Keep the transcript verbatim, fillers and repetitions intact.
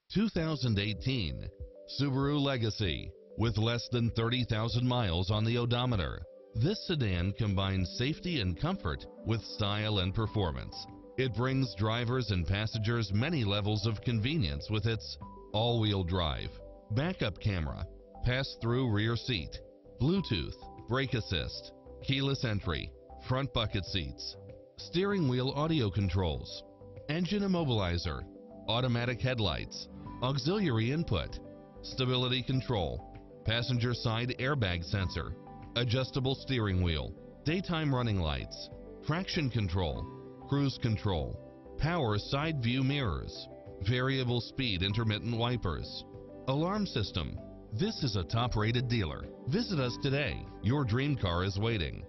two thousand eighteen Subaru Legacy. With less than thirty thousand miles on the odometer, this sedan combines safety and comfort with style and performance. It brings drivers and passengers many levels of convenience with its all-wheel drive, backup camera, pass-through rear seat, Bluetooth, brake assist, keyless entry, front bucket seats, steering wheel audio controls, engine immobilizer, automatic headlights, auxiliary input, stability control, passenger side airbag sensor, adjustable steering wheel, daytime running lights, traction control, cruise control, power side view mirrors, variable speed intermittent wipers, alarm system. This is a top-rated dealer. Visit us today. Your dream car is waiting.